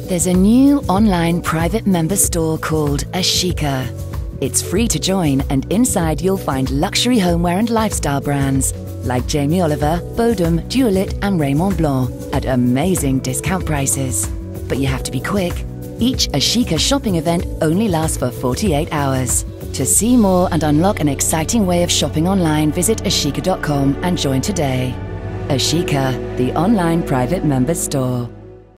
There's a new online private member store called ACHICA. It's free to join, and inside you'll find luxury homeware and lifestyle brands like Jamie Oliver, Bodum, Dualit and Raymond Blanc at amazing discount prices. But you have to be quick. Each ACHICA shopping event only lasts for 48 hours. To see more and unlock an exciting way of shopping online, visit achica.com and join today. ACHICA, the online private member store.